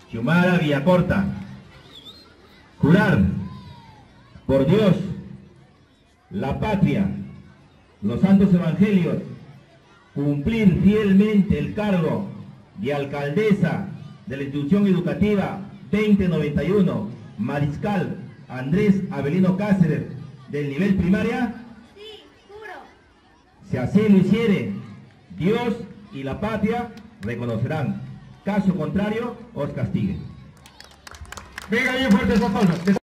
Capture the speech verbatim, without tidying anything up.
Xiomara Villacorta. Jurar por Dios, la patria, los santos evangelios, cumplir fielmente el cargo de alcaldesa de la institución educativa veinte noventa y uno, Mariscal Andrés Avelino Cáceres, del nivel primaria. Sí, juro. Si así lo hiciere, Dios y la patria reconocerán. Caso contrario, os castiguen. Venga bien fuerte esas palmas.